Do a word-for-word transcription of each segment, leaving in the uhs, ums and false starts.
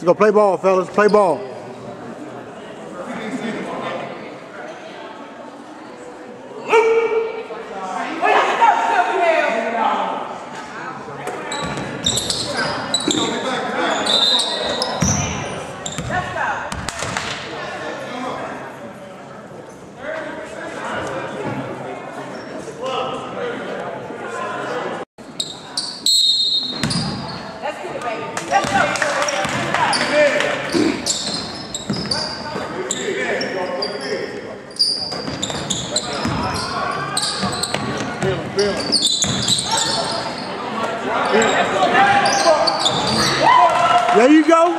Let's go play ball, fellas. Play ball. There you go.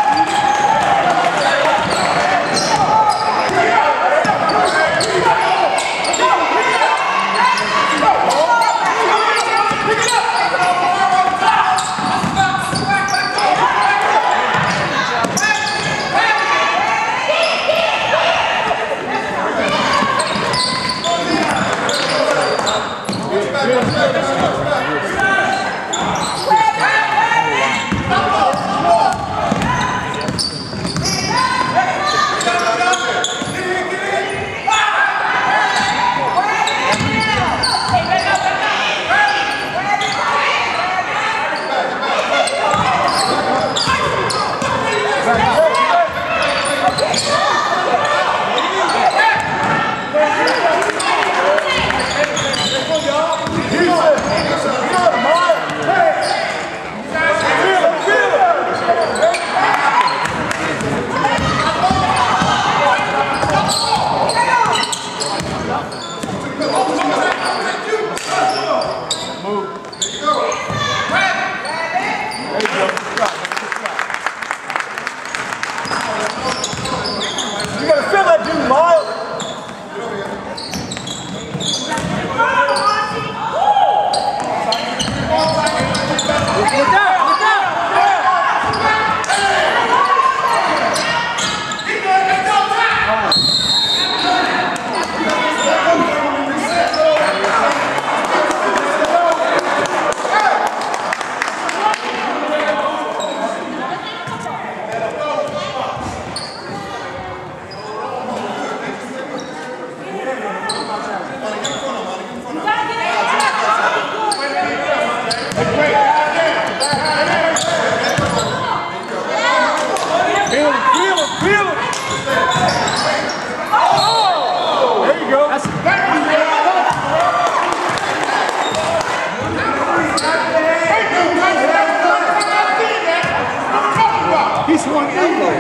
He swung the elbow.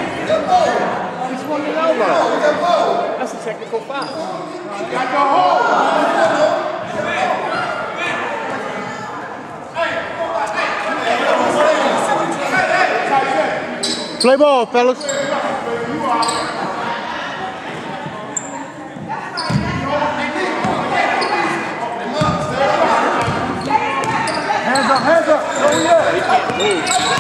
He swung the elbow. That's a technical foul. Got your hold. Play ball, fellas. Hands up, hands up. Oh, yeah. He can't move.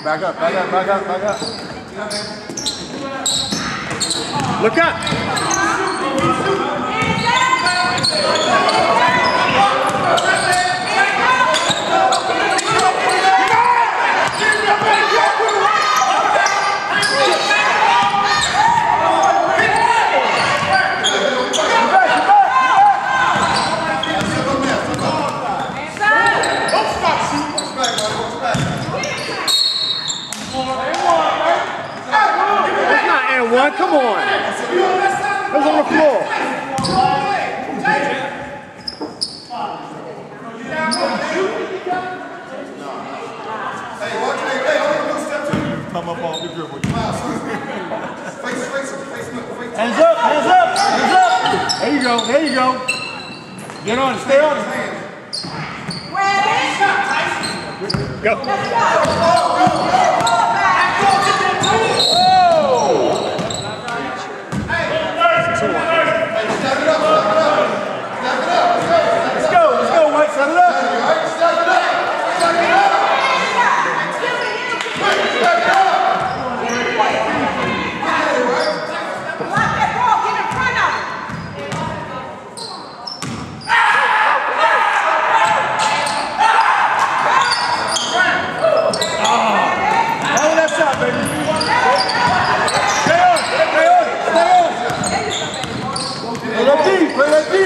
Back up, back up, back up, back up. Look up. One, come on. Who's on the floor? Come up off the dribble. Hands up, hands up, hands up. There you go, there you go. Get on, stay on. Go. Set it up! Step it up! Step it up! Lock that ball, get in front of it! Follow that shot, baby! Stay on! Stay on! Stay on! Play that D! Play that D!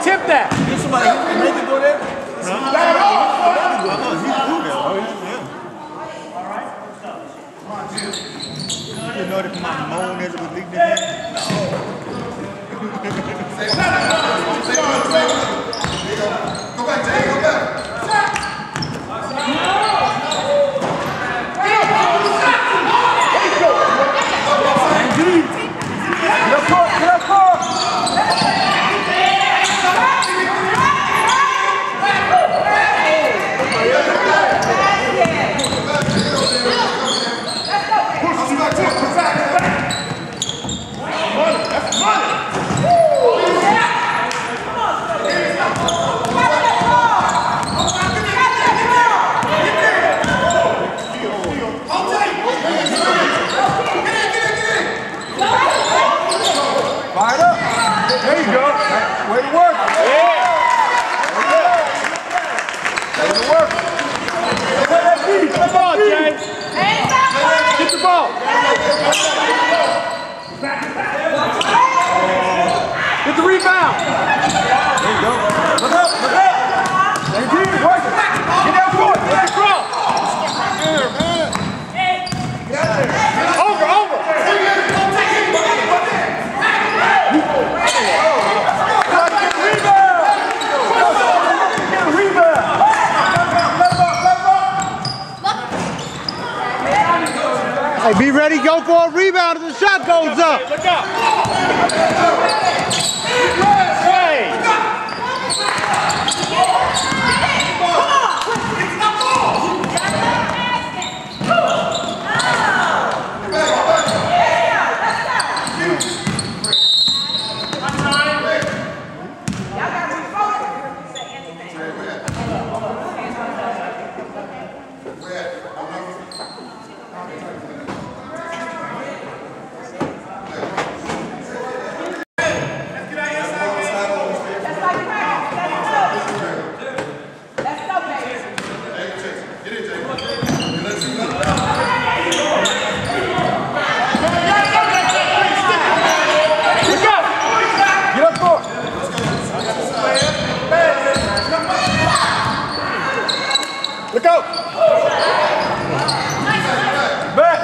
tip that. Get somebody who make it go there. Huh? You know that my moan as it was leaking in there? Go back, Jay, go back. Get up, court, get up, court. Fire it up. There you go. Way to work. Yeah. Way to work. Get the ball, Jay. Get the ball. Get the rebound. There you go. Look up, look up. Thank you. Work it. Get that court. Get that cross. Over, over. Hey, be ready, go for a rebound if the shot goes up. Look out. Hey. Look out! Back!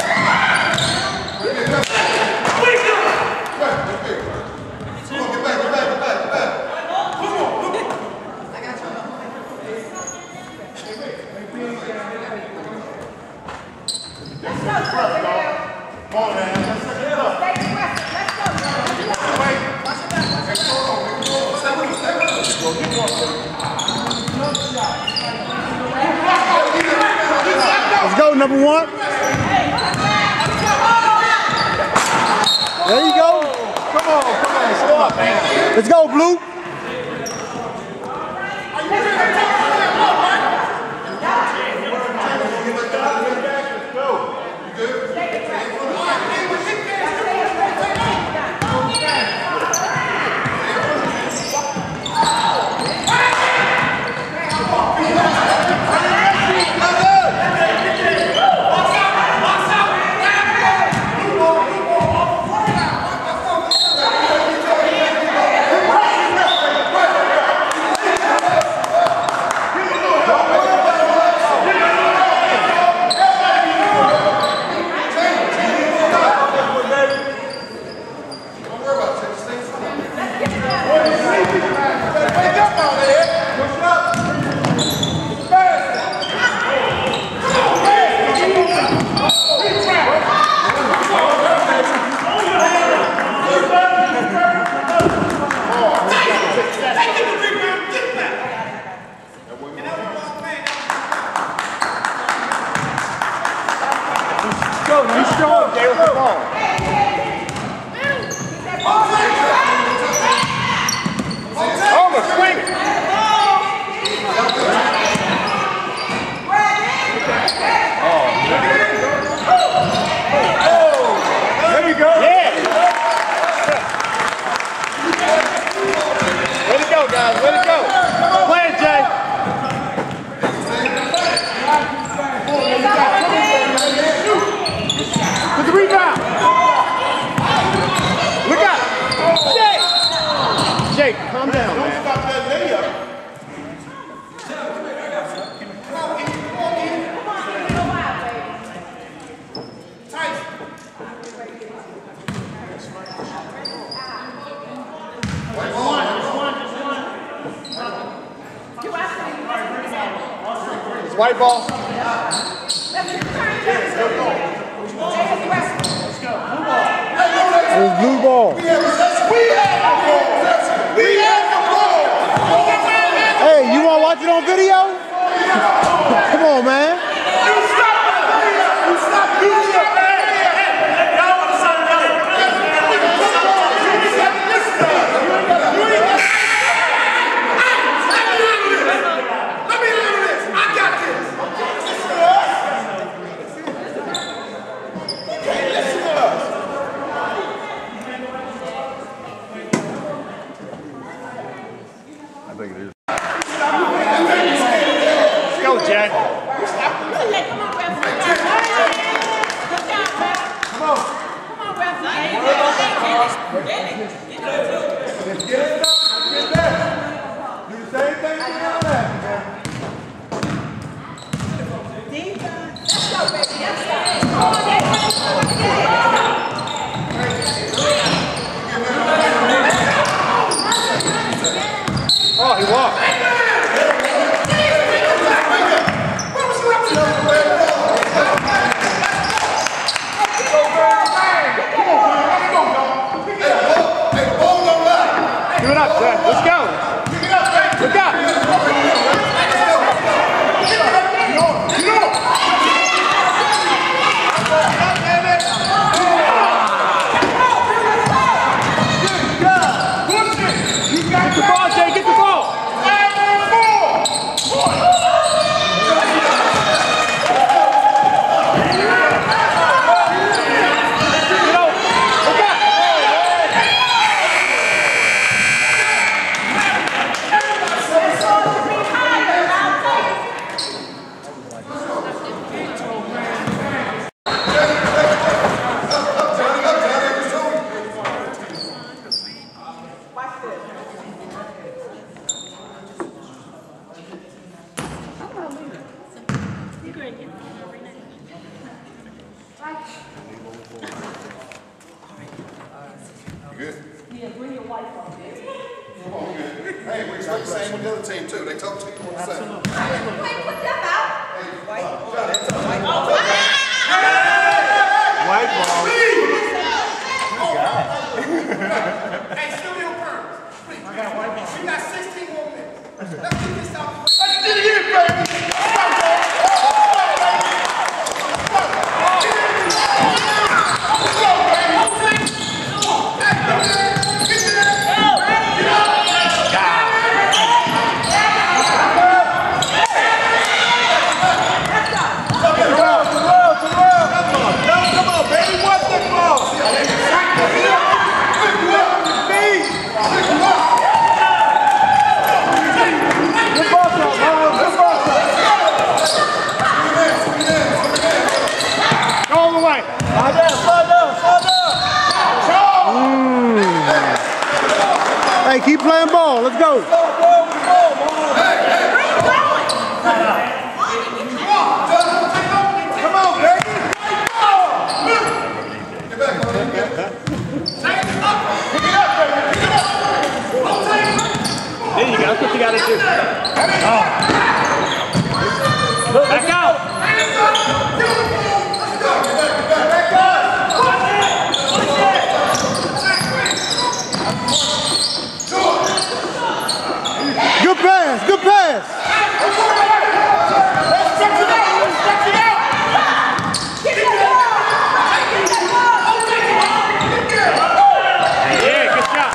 Let's go, number one. There you go. Come on, come on, stop, man. Let's go, Blue. It's white ball. It's blue ball. We have the ball. We have the ball. Hey, you want to watch it on video? Come on, man. You stop the video. You stop the video. Oh, he walked. Give it up, Chad. Let's go. Look up. Get the ball, Jay. Get the ball. Hey, we expect the same with the other team too. They talk to you on the same. Wait, put them out. White ball. Hey, Studio Burns, please. I got white ball. We got sixteen more minutes. Let's get this out. Let's get it in, baby. Hey, keep playing ball. Let's go. Come on, baby. There you go. That's what you got to do. Oh. Back out. Good pass. Good pass. Yeah, good shot.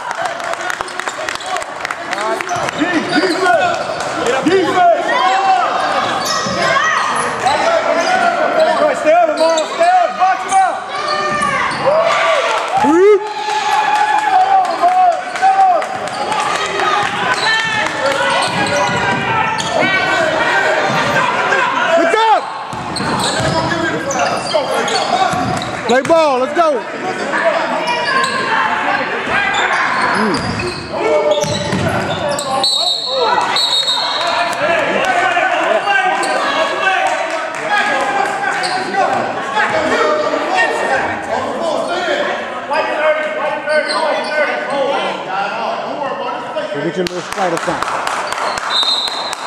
Stay on the ball. Stay on. Box him out. Play ball, let's go. Mm. Get your little spider something.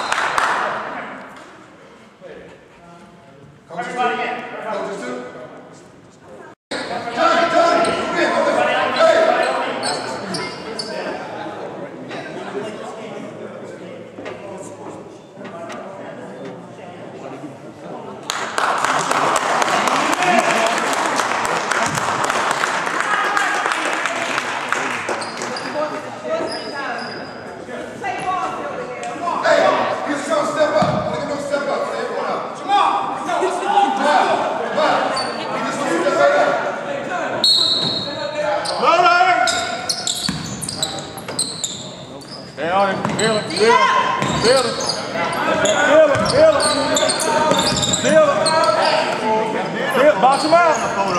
Feel it. Feel it. Feel it. Feel it. Feel it. Box him out.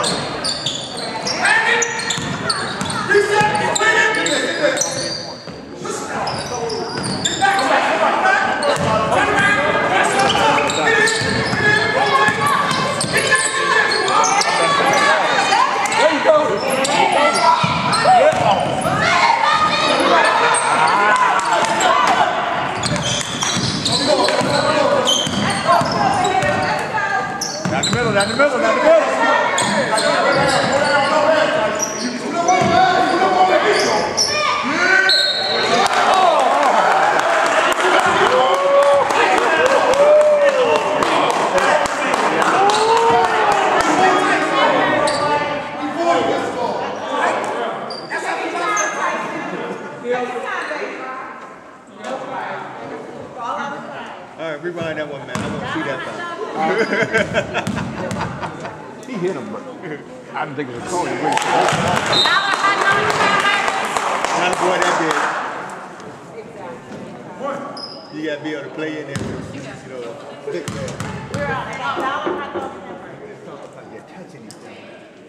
There you go. Down the middle, down the middle, down the middle. All right, rewind that one, man. I want to see that foul. He hit him, but I didn't think it was a call. He really Not a boy that big. You got to be able to play in there with, you know, thick man. You're touching each other.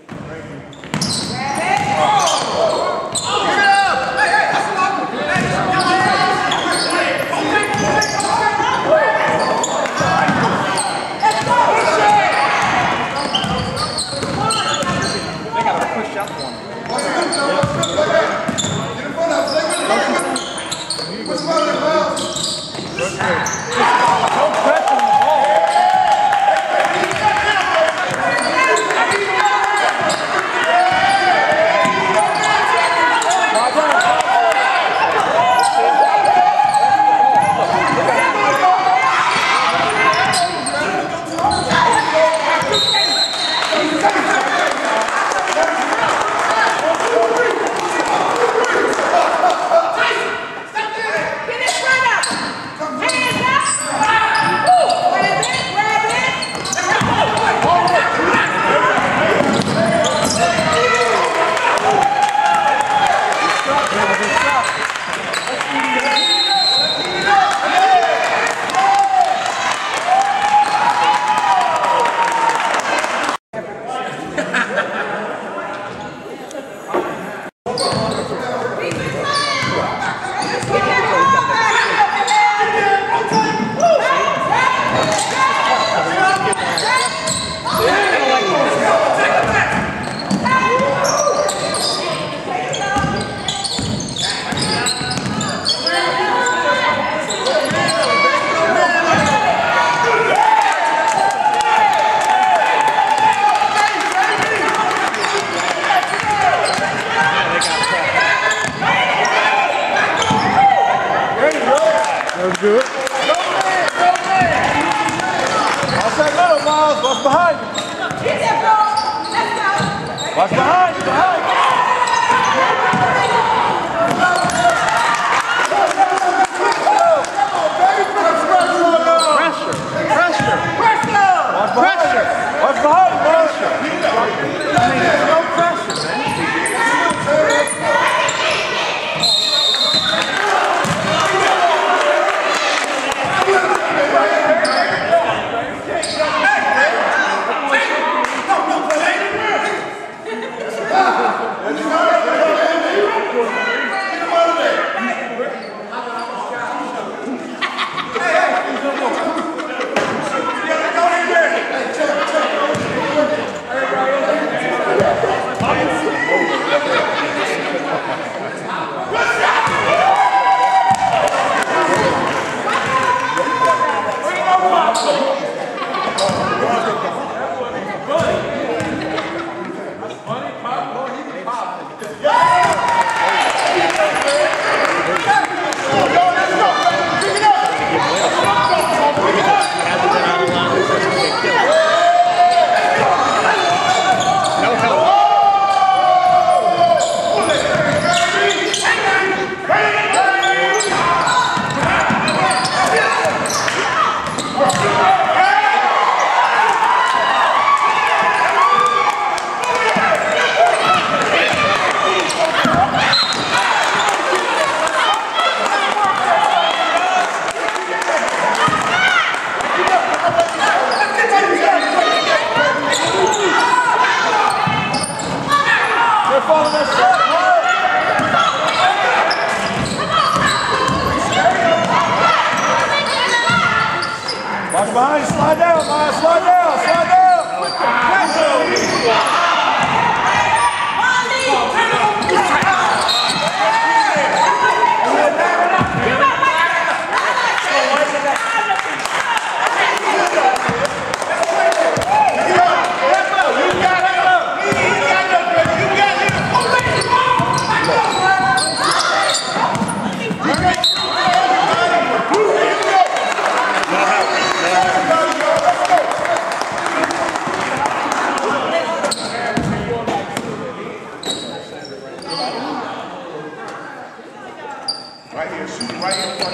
That was good. Watch that middle, Miles. Watch behind you. Watch behind you. Behind you. Pressure. Pressure. Watch behind Pressure. you. Watch behind you, Pressure. I mean, there's no pressure, man. Hey! Behind, slide down, Maya, slide down, slide down. Right here, shoot right in front.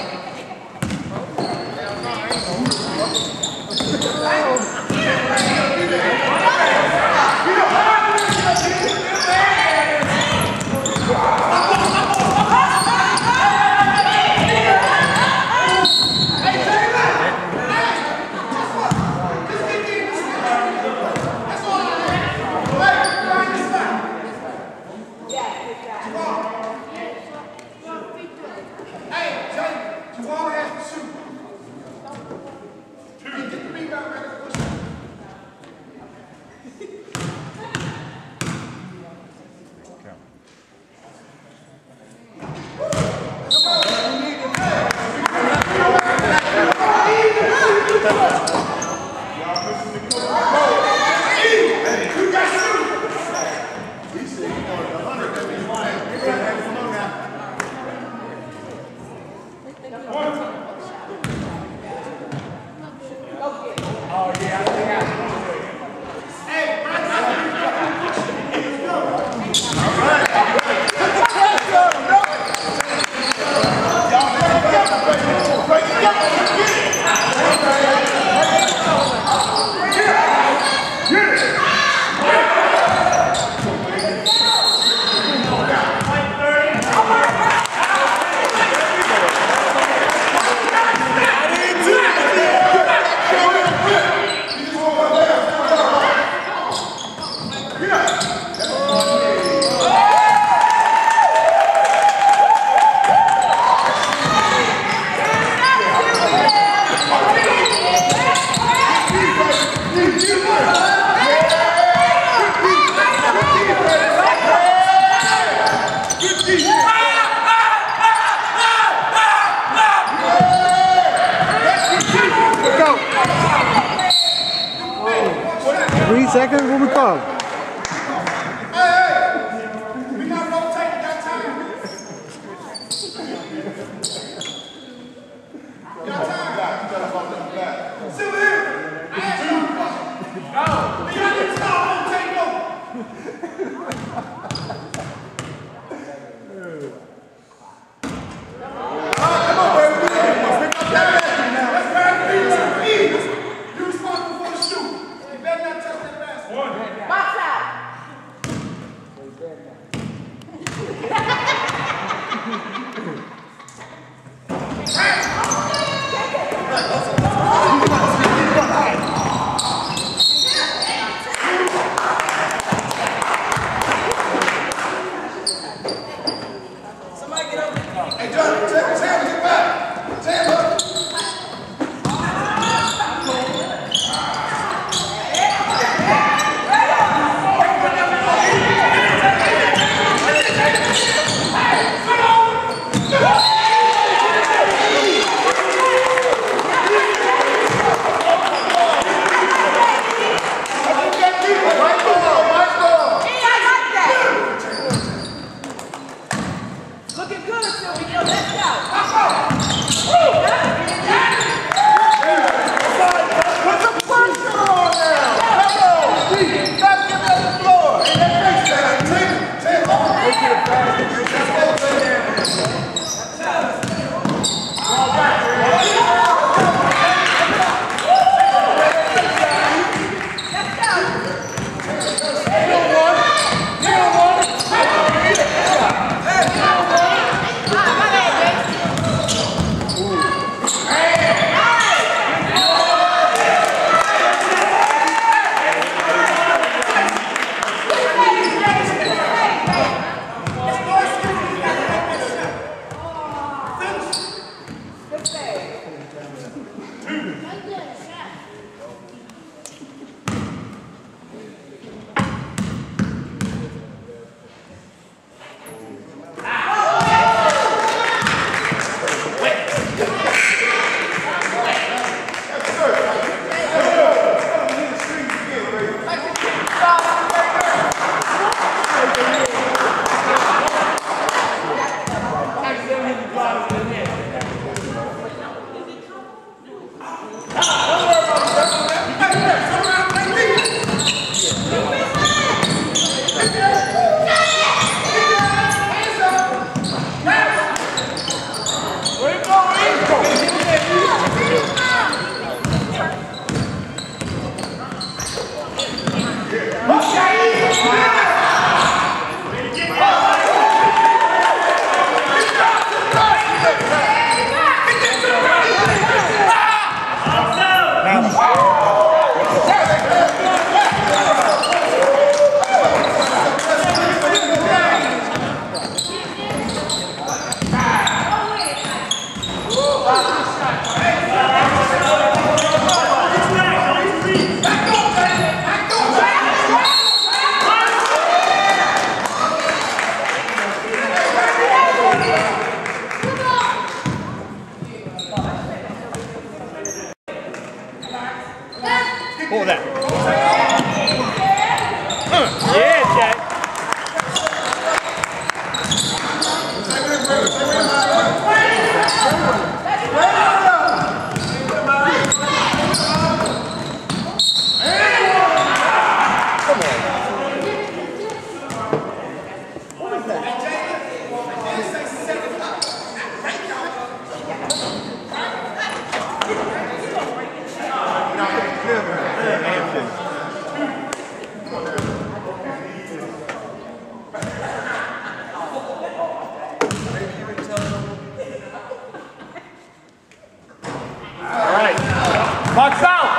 Three seconds, what we call? Hey, hey! We got rotate that time. Got time. Sit here. I asked you a question. No. You got to stop rotate over. Come on, baby. Let's grab the lead. You're responsible for the shoot. You better not touch that basket. One. Box out. Hey, John, Sam, Sam, get back. Sam, look. Pull that. Uh, yeah, Jay. Box out!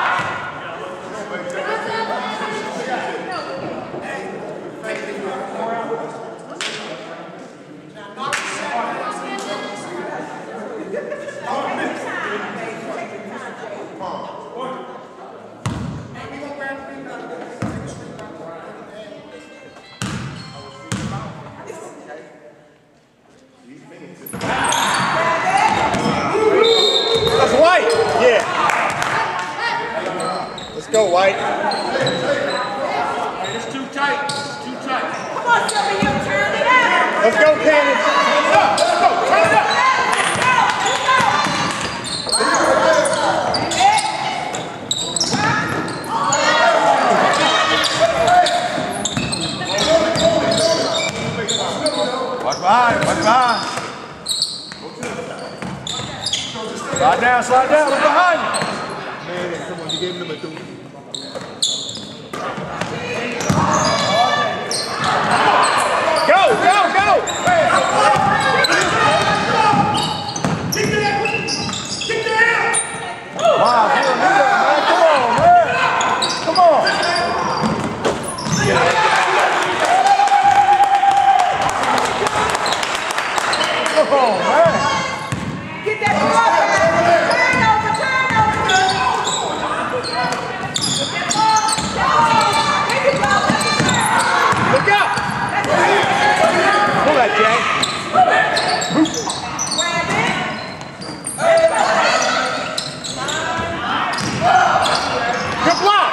That's White. Yeah. Let's go, White. It's too tight. It's too tight. Come on, Silver, you turn it out. Let's go, Cannon. Let's go. Turn it up. Watch behind, watch behind. Slide down, slide down, look behind you. Man, come on, you gave him number two. Go, go, go! Wow, man, come on, man. Come on. Come on, man. Get that ball back. Turn over, turn over. Get that ball. There you go. Look out! Pull that, Jay. Grab it. Good block!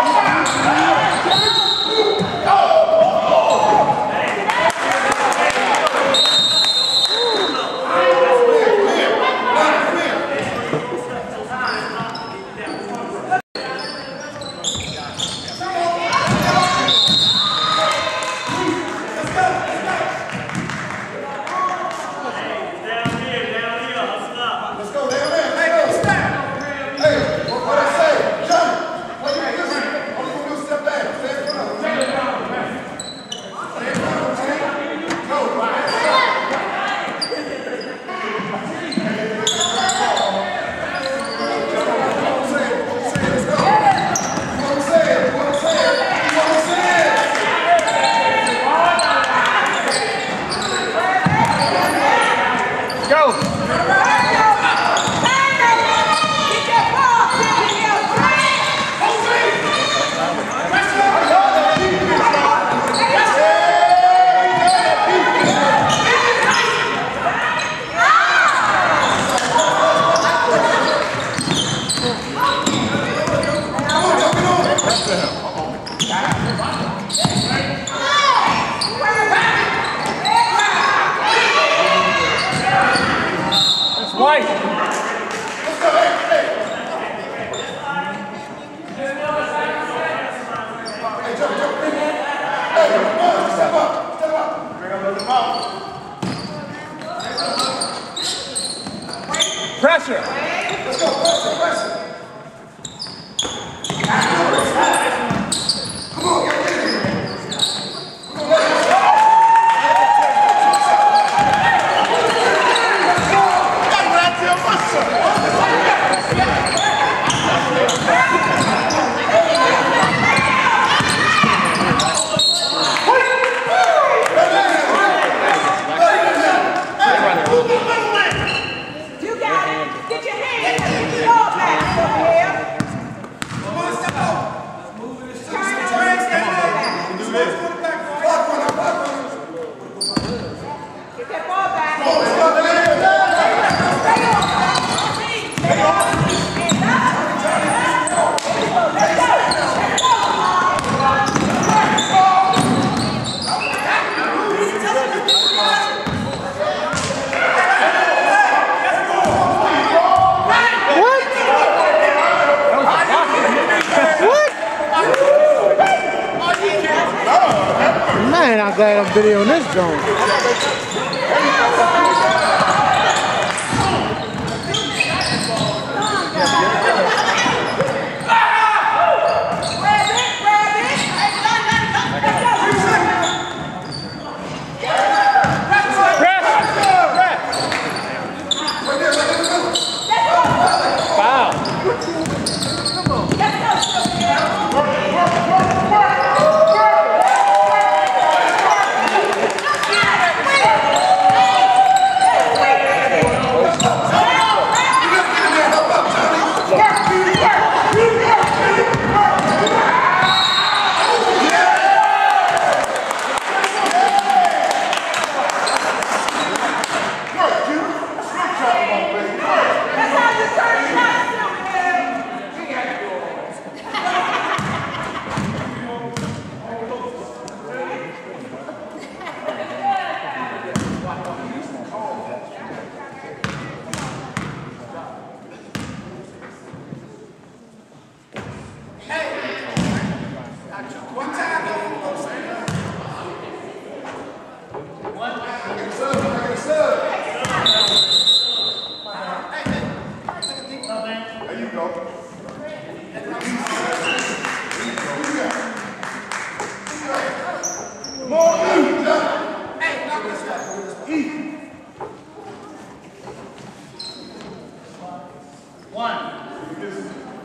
Pressure. Let's go, pressure, pressure. Come on, get in here. Come on, let's go. Gotta get out to your muscle. You got it. Get your glad I'm videoing this joint. One.